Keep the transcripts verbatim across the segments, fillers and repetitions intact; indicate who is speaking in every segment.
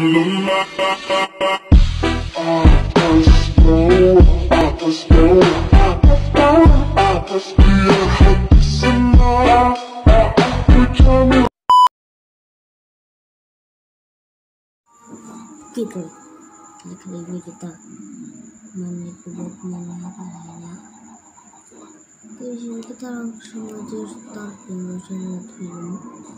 Speaker 1: Gitu. Jadi kali ini kita manipulasi menaranya. Oke, di sini kita langsung aja start dengan lihat film.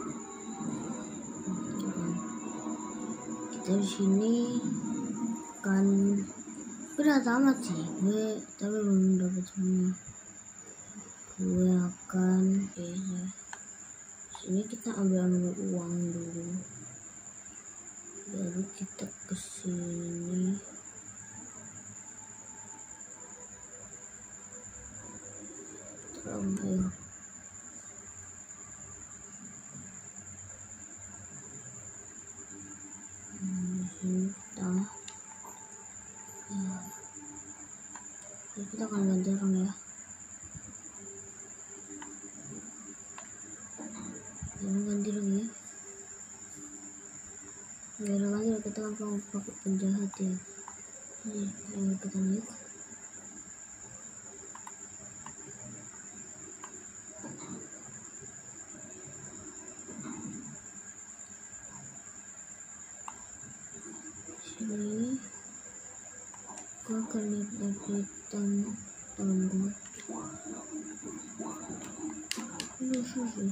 Speaker 1: Kita di sini kan udah tamat sih, gue tapi belum dapat semua. Gue akan ya, sini kita ambil ambil uang dulu. Lalu kita ke sini. Terang ayo. Di sini kita ya. Jadi kita akan ganti orang ya. Jangan ganti lagi ya. Biar lagi kita langsung pakai penjahat ya. Nih, ayo kita naik. Sini, gua akan lihat hitam tahun gua. Lucu sih.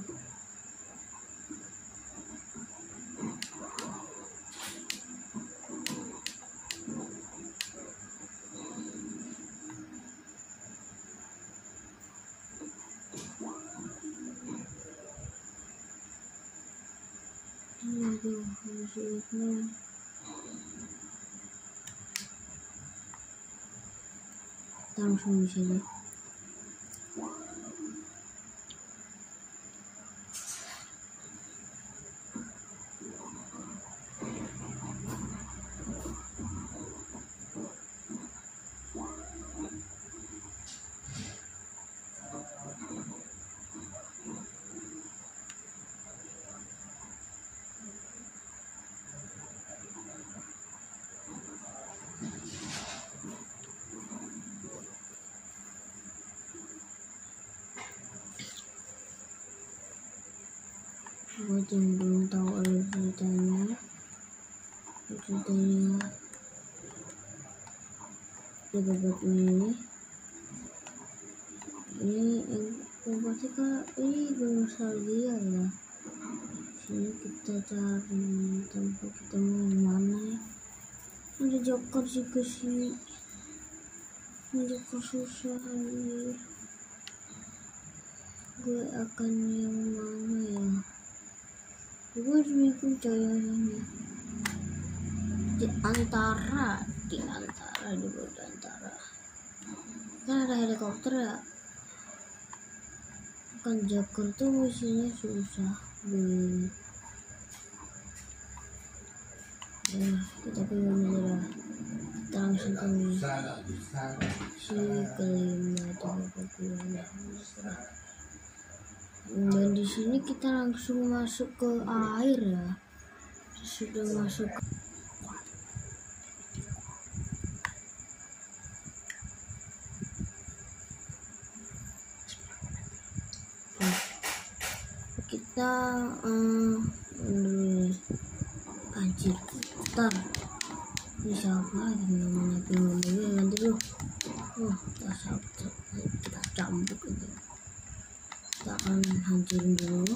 Speaker 1: Aduh, musiknya kita langsung di sini. Buat yang belum tahu alur ceritanya, ceritanya juga buat ini. Ini yang pasti kak ini nostalgia ya. Sini kita cari tempat kita mau mana ya. Ada joker juga sih. Joker susah ini. Gue akan yang mana ya? Gue bingung cahayanya. Di antara, di antara, di antara. Kan ada helikopter ya. Kan joker tuh misinya susah. Hmm. Ya, kita pilih aja. Kita langsung ke si kelima tiga puluh. Dan di sini kita langsung masuk ke air ya. Sudah masuk. Kita um, anjir ntar ini siapa lagi namanya pengemudi nanti dulu. Oh kita kita cambuk aja. Kita akan hancurin dulu.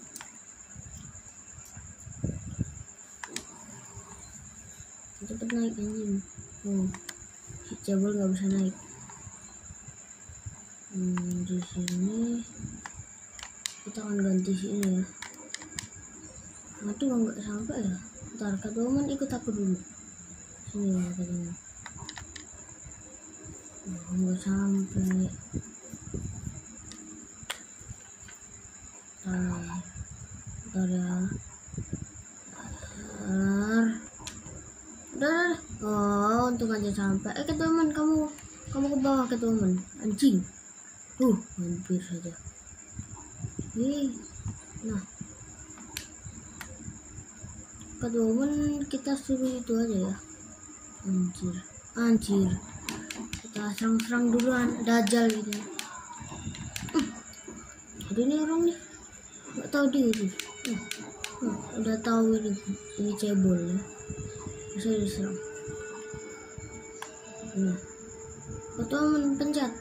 Speaker 1: Cepet naik anjing. Oh si cabul nggak bisa naik. Hmm, di sini kita akan ganti sini ya. Aduh nggak sampai ya. Ntar Catwoman ikut aku dulu. Sini ya Catwoman. Nggak sampai. Ntar, ntar ya. Ntar. Udah, oh untung aja sampai. Eh Catwoman kamu, kamu ke bawah Catwoman. Anjing. Uh, hampir saja. Ih, nah. Catwoman kita suruh itu aja ya. Anjir, anjir. Kita serang-serang duluan Dajjal gitu. Hmm. Ada nih orang nih, nggak tahu diri. Hmm. Hmm. Udah tahu ini, ini cebol ya. Bisa diserang. Nah, Catwoman pencet,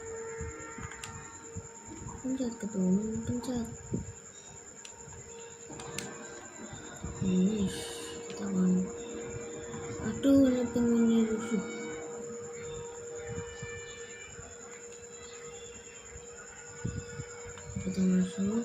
Speaker 1: pencet Catwoman pencet. Ini kita kan. Aduh, ini pengen rusuh. Kita masuk.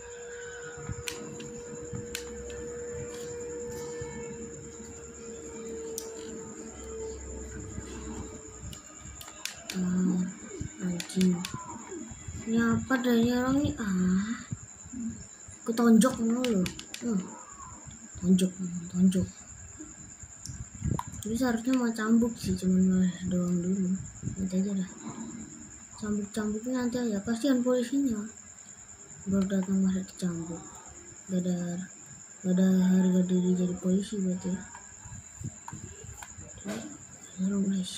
Speaker 1: Ah, anjing. Ini apa dari orang nih? Ah, ketonjok mulu. Hmm. Tonjok, tonjok. Jadi seharusnya mau cambuk sih, cuman malas doang dulu. Nanti aja dah. Cambuk-cambuknya nanti aja. Kasihan polisinya. Baru datang masa dicambuk. Gak ada, gak ada harga diri jadi polisi berarti. Serem guys.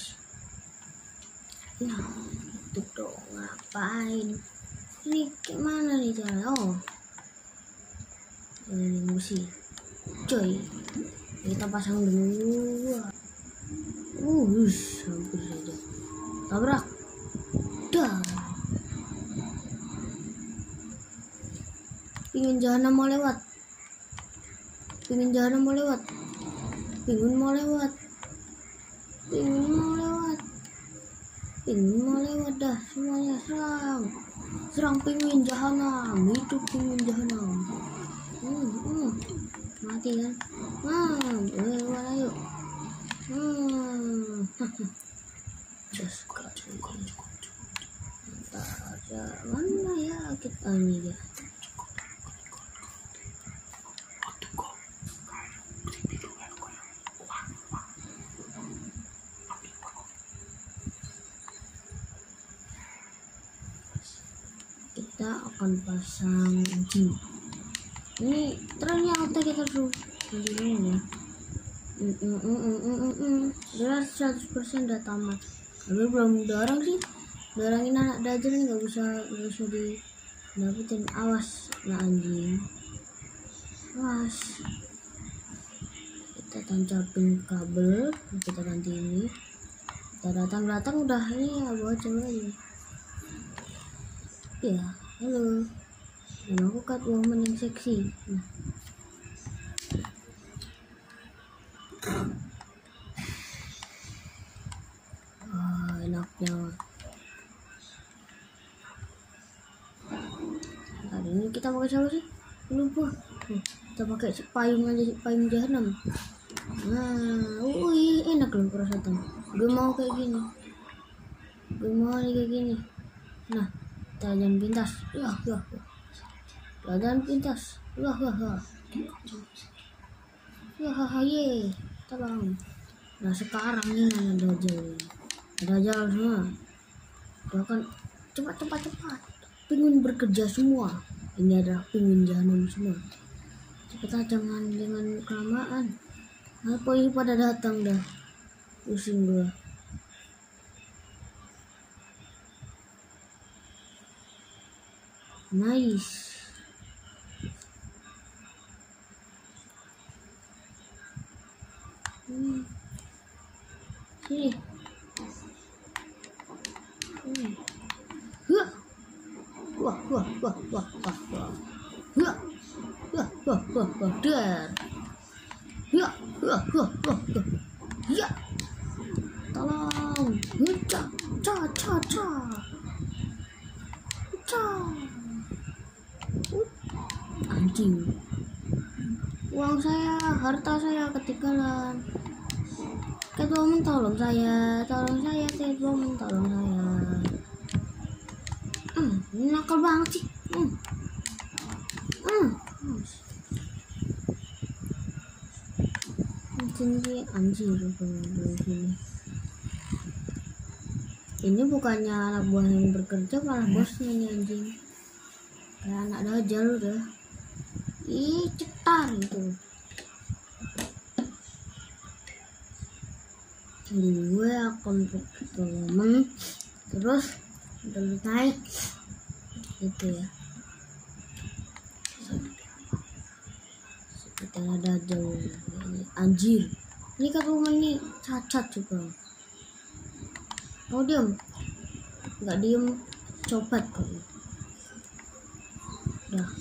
Speaker 1: Nah, itu dong ngapain? Ini gimana nih cara? Oh, ini musi. Coy, kita pasang dulu. Uh, hampir saja. Tabrak. Dah. Pingin jahanam mau lewat. Pingin jahanam mau lewat. Pingin mau lewat. Pingin mau lewat. Pingin mau lewat dah. Semuanya serang. Serang pingin jahanam. Itu pingin jahanam. Hmm, hmm. Mati kan? Hmm, lewat ayo. Hmm, just Ntar mana ya kita ini ya? Kita akan pasang G. Ini ternyata kita tuh ini ya. Mm -mm -mm -mm -mm -mm. Udah seratus persen udah tamat. Tapi belum dorong sih. Dorongin anak Dajjal ini nggak bisa nggak bisa didapetin. Awas nah anjing. Awas. Kita tancapin kabel. Kita ganti ini. Kita datang datang udah ini ya bawa coba aja. Ya halo. Dan aku Catwoman yang seksi. Nah. Oh, enaknya. Hari ini kita pakai siapa sih? Lupa. Hmm, kita pakai payung aja, payung jahanam. Nah, uh, enak loh perasaan. Gue mau kayak gini. Gue mau nih kayak gini. Nah, kita jalan pintas. Wah, wah, wah. Jalan pintas. Wah, wah, wah. Wah, wah, ye. Tabang. Nah, sekarang ini ada Dajjal. Dajjal semua. Doakan cepat, cepat, cepat. Pengen bekerja semua. Ini adalah pengen jahanam semua. Cepat, jangan dengan kelamaan. Apa ini pada datang dah? Pusing gua. Nice. Hmm. Sini. Hmm. Wah. Wah, wah, wah, wah, wah, wah. Wah. Wah, wah, wah, wah, dar. Wah, wah, wah, wah, wah. Ya. Tolong. Ca, ca, ca, ca. Ca. Anjing. Uang saya, harta saya ketinggalan. Catwoman tolong saya, tolong saya, Catwoman tolong saya. Hmm, nakal banget sih. Hmm. Hmm. Anjing, anjir sini. Ini bukannya anak buah yang bekerja, malah bosnya nih anjing. Kayak anak Dajjal udah. Ih, cetar gitu. gue akan temen terus udah naik gitu ya. Kita ada jauh anjir, ini kan rumah ini cacat juga. Mau diem nggak diem copet kok. Udah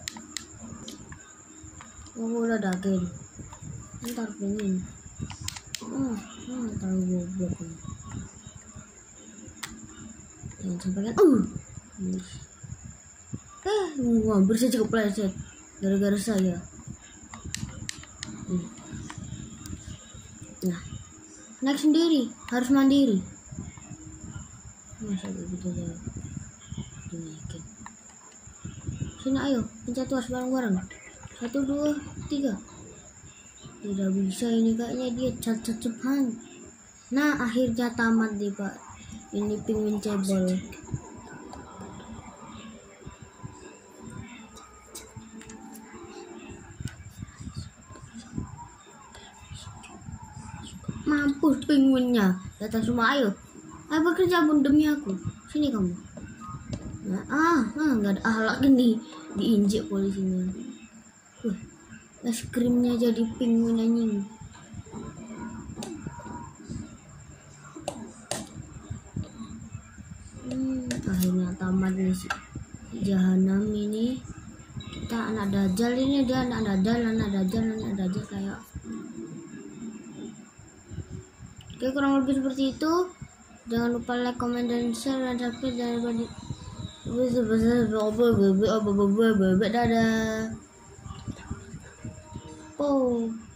Speaker 1: oh udah daging ntar pengen oh, oh terlalu goblok nih. Jangan sampai kan uh eh wah hampir saja kepleset gara-gara saya. hmm. Nah naik sendiri harus mandiri, masa gitu aja dinaikin. Sini ayo pencet tuas bareng-bareng, satu dua tiga. Tidak bisa ini, kayaknya dia cacat Jepang. Nah akhirnya tamat deh pak, ini penguin cebol. Mampus penguinnya, datang semua, ayo ayo bekerja pun demi aku. Sini kamu. Nah, ah ah nggak ada ahlak ini, diinjek polisinya. Wah, es krimnya jadi penguin anjing. Hmm, akhirnya tamat nih si Jahanam ini. Kita anak dajjal ini, dia anak dajjal, anak dajjal, anak dajjal kayak. Oke, kurang lebih seperti itu. Jangan lupa like, comment, dan share, dan subscribe. Jangan lupa di dadah. Oh.